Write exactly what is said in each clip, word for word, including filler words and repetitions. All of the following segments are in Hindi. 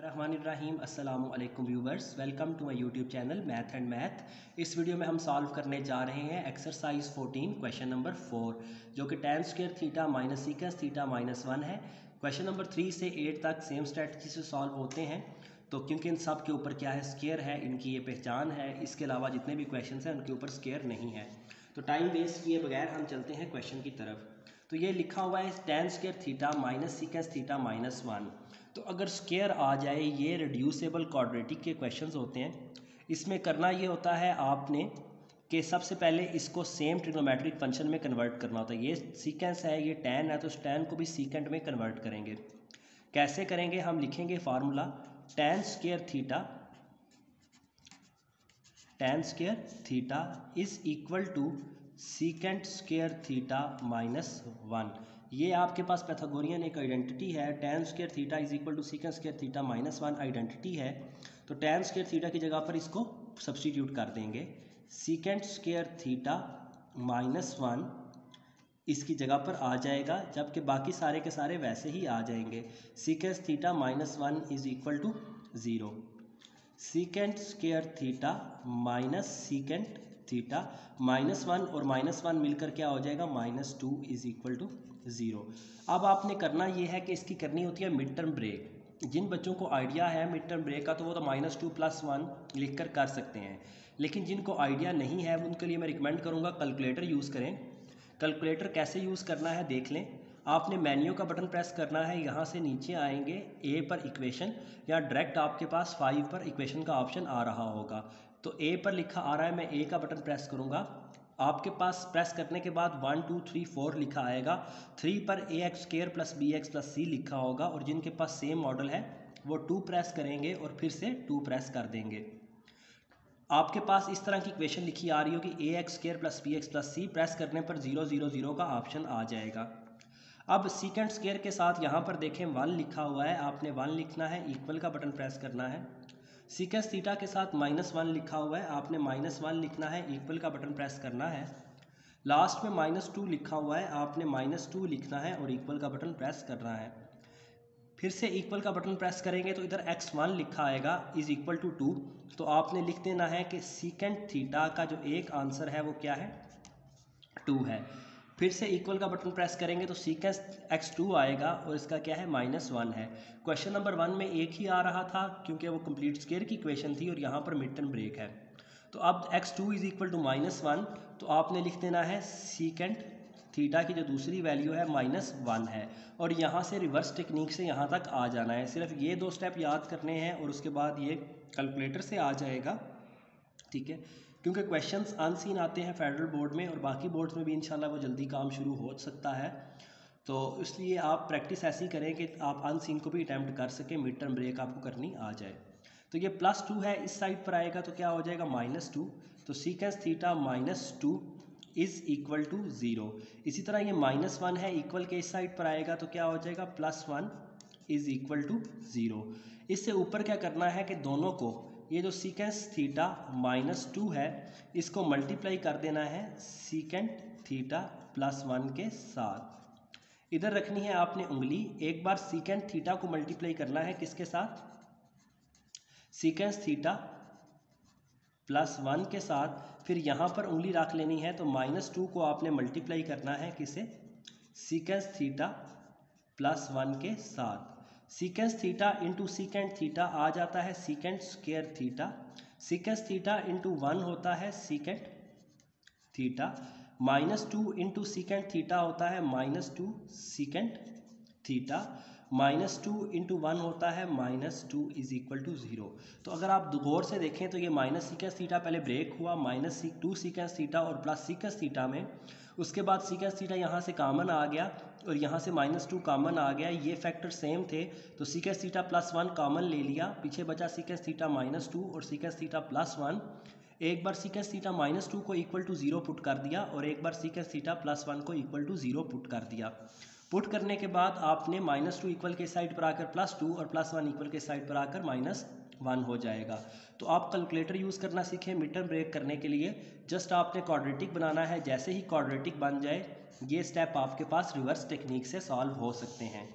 बिस्मिल्लाहिर्रहमानिर्रहीम अस्सलामु अलैकुम viewers, welcome to my YouTube channel math and math. इस वीडियो में हम सॉल्व करने जा रहे हैं exercise fourteen question number four, जो कि tan square theta minus secant theta minus one है। क्वेश्चन नंबर थ्री से एट तक सेम स्ट्रेटजी से सॉल्व होते हैं, तो क्योंकि इन सब के ऊपर क्या है, स्क्वायर है, इनकी ये पहचान है। इसके अलावा जितने भी क्वेश्चन हैं उनके ऊपर स्क्वायर नहीं है। तो टाइम वेस्ट किए बगैर हम चलते हैं क्वेश्चन की तरफ। तो ये लिखा हुआ है tan square theta minus secant theta minus one. तो अगर स्क्वायर आ जाए, ये रिड्यूसेबल क्वाड्रेटिक के क्वेश्चंस होते हैं। इसमें करना ये होता है आपने कि सबसे पहले इसको सेम ट्रिग्नोमेट्रिक फंक्शन में कन्वर्ट करना होता है। ये सीकेंस है, ये tan है, तो इस tan को भी सीकेंट में कन्वर्ट करेंगे। कैसे करेंगे? हम लिखेंगे formula tan square theta tan square theta is equal to secant square theta minus one. ये आपके पास पैथागोरियन एक आइडेंटिटी है। tan square theta is equal to secant square theta minus one identity है। तो tan स्क्वायर थीटा की जगह पर इसको सब्सटीट्यूट कर देंगे। Secant square theta minus one इसकी जगह पर आ जाएगा, जबकि बाकी सारे के सारे वैसे ही आ जाएंगे। Secant theta minus one is equal to zero. Secant square theta minus secant theta minus one और माइनस वन मिलकर क्या हो जाएगा, minus two is equal to zero. अब आपने करना ये है कि इसकी करनी होती है मिड टर्म ब्रेक। जिन बच्चों को आइडिया है मिड टर्म ब्रेक का, तो वो तो माइनस टू प्लस वन लिख कर कर सकते हैं। लेकिन जिनको आइडिया नहीं है उनके लिए मैं रिकमेंड करूँगा कैलकुलेटर यूज़ करें। कैलकुलेटर कैसे यूज़ करना है देख लें। आपने मेन्यू का बटन प्रेस करना है, यहाँ से नीचे आएंगे ए पर इक्वेशन, या डायरेक्ट आपके पास फाइव पर इक्वेशन का ऑप्शन आ रहा होगा। तो ए पर लिखा आ रहा है, मैं ए का बटन प्रेस करूँगा। आपके पास प्रेस करने के बाद वन टू थ्री फोर लिखा आएगा। थ्री पर a x square plus b x plus c लिखा होगा, और जिनके पास सेम मॉडल है वो टू प्रेस करेंगे और फिर से टू प्रेस कर देंगे। आपके पास इस तरह की इक्वेशन लिखी आ रही होगी a x square plus b x plus c, press करने पर जीरो जीरो जीरो का ऑप्शन आ जाएगा। अब सीकेंट स्क्वायर के साथ यहाँ पर देखें वन लिखा हुआ है, आपने वन लिखना है, इक्वल का बटन प्रेस करना है। सीकेंस थीटा के साथ माइनस वन लिखा हुआ है, आपने माइनस वन लिखना है, इक्वल का बटन प्रेस करना है। लास्ट में माइनस टू लिखा हुआ है, आपने माइनस टू लिखना है और इक्वल का बटन प्रेस करना है। फिर से इक्वल का बटन प्रेस करेंगे तो इधर एक्स वन लिखा आएगा इज इक्वल टू टू। तो आपने लिख देना है कि सीकेंट थीटा का जो एक आंसर है वो क्या है, टू है। फिर से इक्वल का बटन प्रेस करेंगे तो सीकेंस एक्स टू आएगा और इसका क्या है, माइनस वन है। क्वेश्चन नंबर वन में एक ही आ रहा था क्योंकि वो कंप्लीट स्क्वायर की इक्वेशन थी, और यहाँ पर मिड टर्म ब्रेक है। तो अब x two is equal to minus one, तो आपने लिख देना है सीकेंट थीटा की जो दूसरी वैल्यू है माइनस वन है, और यहाँ से रिवर्स टेक्निक से यहाँ तक आ जाना है। सिर्फ ये दो स्टेप याद करने हैं और उसके बाद ये कैलकुलेटर से आ जाएगा, ठीक है। क्योंकि क्वेश्चंस अनसीन आते हैं फेडरल बोर्ड में, और बाकी बोर्ड्स में भी इंशाल्लाह वो जल्दी काम शुरू हो सकता है। तो इसलिए आप प्रैक्टिस ऐसी करें कि आप अनसीन को भी अटैम्प्ट कर सकें, मिड टर्म ब्रेक आपको करनी आ जाए। तो ये प्लस टू है, इस साइड पर आएगा तो क्या हो जाएगा, माइनस टू। तो secant theta minus two is equal to zero. इसी तरह ये माइनस वन है, इक्वल के इस साइड पर आएगा तो क्या हो जाएगा, plus one is equal to zero. इससे ऊपर क्या करना है कि दोनों को, ये जो सीकेंस थीटा माइनस टू है इसको मल्टीप्लाई कर देना है सीकेंट थीटा प्लस वन के साथ। इधर रखनी है आपने उंगली, एक बार सीकेंट थीटा को मल्टीप्लाई करना है किसके साथ, सीकेंस थीटा प्लस वन के साथ। फिर यहाँ पर उंगली रख लेनी है, तो माइनस टू को आपने मल्टीप्लाई करना है किसे, सीकेंस थीटा प्लस वन के साथ। Secant theta into secant theta आ जाता है secant square theta. Secant theta into one होता है secant theta. Minus two into secant theta होता है minus two secant theta. Minus two into one होता है minus two is equal to zero. तो अगर आप गौर से देखें तो ये माइनस सीकेंस थीटा पहले ब्रेक हुआ, minus c two secant theta और प्लस सीकेंस थीटा में। उसके बाद सीकेंस थीटा यहाँ से कॉमन आ गया और यहाँ से माइनस टू कॉमन आ गया, ये फैक्टर सेम थे। तो secant theta plus one common ले लिया, पीछे बचा सीकेंस थीटा माइनस टू और सीकेंस थीटा प्लस वन। एक बार सीकेंस थीटा माइनस टू को इक्वल टू ज़ीरो पुट कर दिया और एक बार सीकेंस थीटा प्लस वन को इक्वल टू ज़ीरो पुट कर दिया। पुट करने के बाद आपने माइनस टू इक्वल के साइड पर आकर प्लस टू और प्लस वन इक्वल के साइड पर आकर माइनस वन हो जाएगा। तो आप कैलकुलेटर यूज़ करना सीखें मिड टर्म ब्रेक करने के लिए। जस्ट आपने क्वाड्रेटिक बनाना है, जैसे ही क्वाड्रेटिक बन जाए ये स्टेप आपके पास रिवर्स टेक्निक से सॉल्व हो सकते हैं।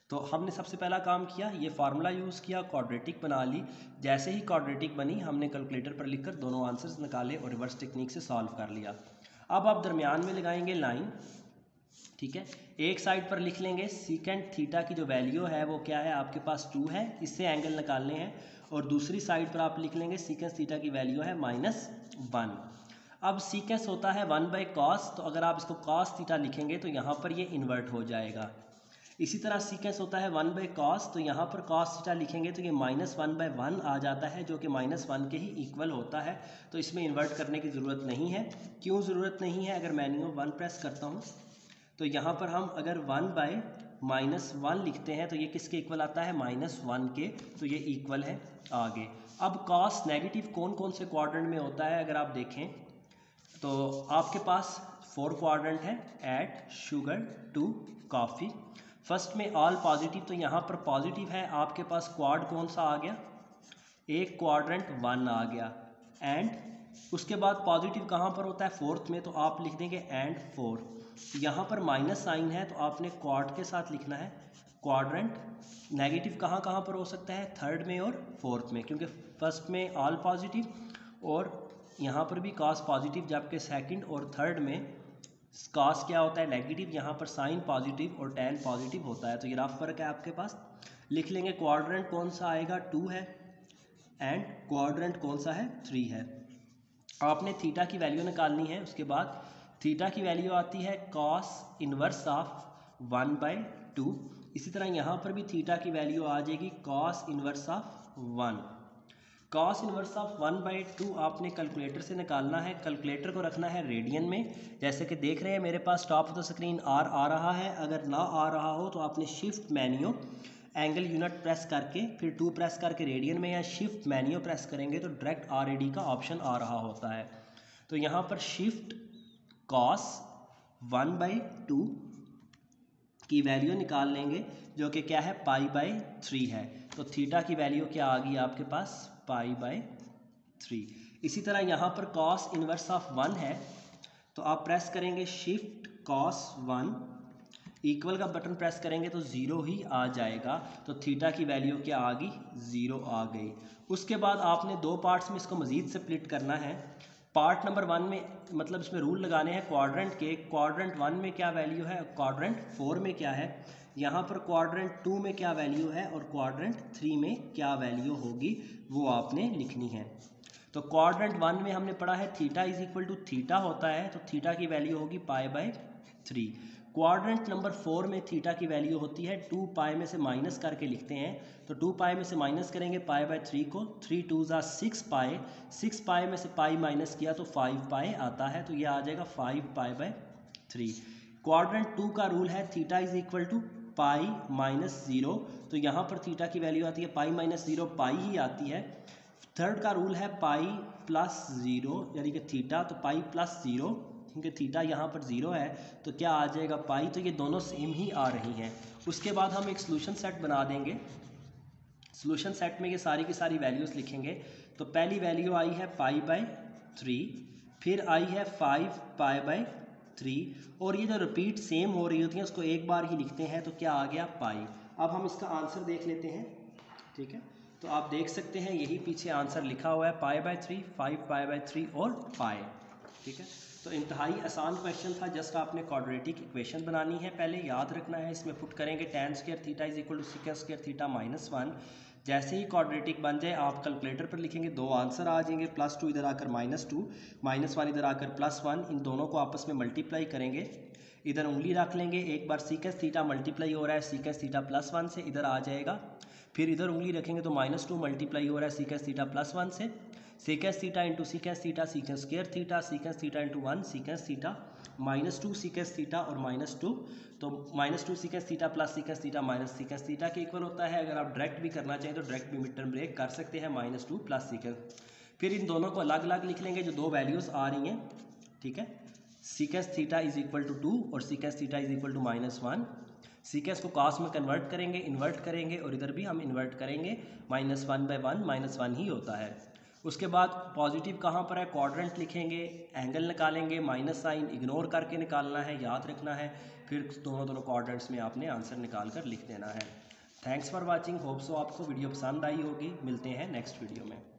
तो हमने सबसे पहला काम किया, ये फार्मूला यूज़ किया, क्वाड्रेटिक बना ली। जैसे ही क्वाड्रेटिक बनी हमने कैलकुलेटर पर लिखकर दोनों आंसर्स निकाले और रिवर्स टेक्निक से सॉल्व कर लिया। अब आप दरमियान में लगाएंगे लाइन, ठीक है। एक साइड पर लिख लेंगे सीकेंट थीटा की जो वैल्यू है वो क्या है, आपके पास टू है, इससे एंगल निकालने हैं। और दूसरी साइड पर आप लिख लेंगे सीकेंस थीटा की वैल्यू है माइनस वन। अब सीकेंस होता है वन बाई कॉस, तो अगर आप इसको कॉस थीटा लिखेंगे तो यहाँ पर ये इन्वर्ट हो जाएगा। इसी तरह सीकेंस होता है वन बाई कॉस, तो यहाँ पर कॉस थीटा लिखेंगे तो ये माइनस वन बाई वन आ जाता है, जो कि माइनस वन के ही इक्वल होता है। तो इसमें इन्वर्ट करने की ज़रूरत नहीं है। क्यों ज़रूरत नहीं है? अगर मैं वन प्रेस करता हूँ तो यहाँ पर हम अगर वन बाई माइनस वन लिखते हैं तो ये किसके इक्वल आता है, माइनस वन के, तो ये इक्वल है आगे। अब कॉस नेगेटिव कौन कौन से क्वाड्रेंट में होता है, अगर आप देखें तो आपके पास फोर क्वाड्रेंट है, add, sugar, to, coffee. First में ऑल पॉजिटिव, तो यहाँ पर पॉजिटिव है, आपके पास क्वाड कौन सा आ गया, एक क्वाड्रेंट वन आ गया। एंड उसके बाद पॉजिटिव कहाँ पर होता है, फोर्थ में, तो आप लिख देंगे एंड फोर। यहाँ पर माइनस साइन है तो आपने क्वाड के साथ लिखना है क्वाड्रेंट। नेगेटिव कहाँ कहाँ पर हो सकता है, थर्ड में और फोर्थ में, क्योंकि फर्स्ट में ऑल पॉजिटिव और यहाँ पर भी कॉस पॉजिटिव, जबकि सेकंड और थर्ड में कॉस क्या होता है, नेगेटिव, यहाँ पर साइन पॉजिटिव और टेन पॉजिटिव होता है। तो ये रफ फर्क है आपके पास। लिख लेंगे क्वाड्रेंट कौन सा आएगा, टू है, एंड क्वाड्रेंट कौन सा है, थ्री है। आपने थीटा की वैल्यू निकालनी है। उसके बाद थीटा की वैल्यू आती है cos inverse of one by two. इसी तरह यहाँ पर भी थीटा की वैल्यू आ जाएगी cos inverse of one. Cos inverse of one by two आपने कैलकुलेटर से निकालना है। कैलकुलेटर को रखना है रेडियन में। जैसे कि देख रहे हैं मेरे पास top of the screen R आ रहा है। अगर ना आ रहा हो तो आपने shift menu angle unit press करके फिर टू प्रेस करके रेडियन में, या शिफ्ट मेन्यू प्रेस करेंगे तो डायरेक्ट आर ए डी का ऑप्शन आ रहा होता है। तो यहाँ पर shift cos one by two की वैल्यू निकाल लेंगे, जो कि क्या है, पाई बाई थ्री है। तो थीटा की वैल्यू क्या आ गई आपके पास, पाई बाई थ्री। इसी तरह यहाँ पर कॉस इनवर्स ऑफ वन है, तो आप प्रेस करेंगे शिफ्ट कॉस वन, इक्वल का बटन प्रेस करेंगे तो ज़ीरो ही आ जाएगा। तो थीटा की वैल्यू क्या आ गई, ज़ीरो आ गई। उसके बाद आपने दो पार्ट्स में इसको मज़ीद स्प्लिट करना है। पार्ट नंबर वन में, मतलब इसमें रूल लगाने हैं क्वाड्रेंट के। क्वाड्रेंट वन में क्या वैल्यू है, क्वाड्रेंट फोर में क्या है, यहाँ पर क्वाड्रेंट टू में क्या वैल्यू है और क्वाड्रेंट थ्री में क्या वैल्यू होगी, वो आपने लिखनी है। तो क्वाड्रेंट वन में हमने पढ़ा है theta is equal to theta होता है, तो थीटा की वैल्यू होगी pi by three. Quadrant number four में थीटा की वैल्यू होती है टू पाई में से माइनस करके लिखते हैं, तो टू पाई में से माइनस करेंगे पाई बाई थ्री को, थ्री टू ज़ा सिक्स पाई, सिक्स पाई में से पाई माइनस किया तो फाइव पाई आता है, तो ये आ जाएगा five pi by three. Quadrant two का रूल है theta is equal to pi minus zero, तो यहाँ पर थीटा की वैल्यू आती है पाई माइनस ज़ीरो, पाई ही आती है। थर्ड का रूल है पाई प्लस ज़ीरो, यानी कि थीटा, तो पाई प्लस ज़ीरो, क्योंकि थीटा यहाँ पर ज़ीरो है तो क्या आ जाएगा, पाई। तो ये दोनों सेम ही आ रही हैं। उसके बाद हम एक सोल्यूशन सेट बना देंगे। सोल्यूशन सेट में ये सारी की सारी वैल्यूज़ लिखेंगे। तो पहली वैल्यू आई है पाई बाई थ्री, फिर आई है फाइव पाई बाई थ्री, और ये जो रिपीट सेम हो रही होती हैं उसको एक बार ही लिखते हैं, तो क्या आ गया, पाई। अब हम इसका आंसर देख लेते हैं, ठीक है। तो आप देख सकते हैं यही पीछे आंसर लिखा हुआ है, pi by three, five pi by three और पाई, ठीक है। तो इंतहाई आसान क्वेश्चन था। जस्ट आपने क्वाड्रेटिक इक्वेशन बनानी है, पहले याद रखना है। इसमें पुट करेंगे tan square theta is equal to secant square theta minus one. जैसे ही क्वाड्रेटिक बन जाए आप कैलकुलेटर पर लिखेंगे, दो आंसर आ जाएंगे, प्लस टू इधर आकर माइनस टू, माइनस वन इधर आकर प्लस वन। इन दोनों को आपस में मल्टीप्लाई करेंगे, इधर उंगली रख लेंगे, एक बार सीकेंट थीटा मल्टीप्लाई हो रहा है सीकेंट थीटा प्लस वन से, इधर आ जाएगा। फिर इधर उंगली रखेंगे तो माइनस टू मल्टीप्लाई हो रहा है सीकेंट थीटा प्लस वन से, secant theta into secant theta, secant square theta, secant theta into one, secant theta minus two secant theta और माइनस टू, तो minus two secant theta plus secant theta minus secant theta के इक्वल होता है। अगर आप डायरेक्ट भी करना चाहें तो डायरेक्ट भी मिड टर्म ब्रेक कर सकते हैं, माइनस टू प्लस सीकेंस। फिर इन दोनों को अलग अलग लिख लेंगे जो दो वैल्यूज़ आ रही हैं, ठीक है। Secant theta is equal to two और secant theta is equal to minus one. Secant को कॉस में कन्वर्ट करेंगे, इन्वर्ट करेंगे, और इधर भी हम इन्वर्ट करेंगे, minus one by one minus one ही होता है। उसके बाद पॉजिटिव कहाँ पर है, क्वाड्रेंट लिखेंगे, एंगल निकालेंगे, माइनस साइन इग्नोर करके निकालना है, याद रखना है। फिर दोनों दोनों क्वाड्रेंट्स में आपने आंसर निकाल कर लिख देना है। Thanks for watching, hope so आपको वीडियो पसंद आई होगी। मिलते हैं नेक्स्ट वीडियो में।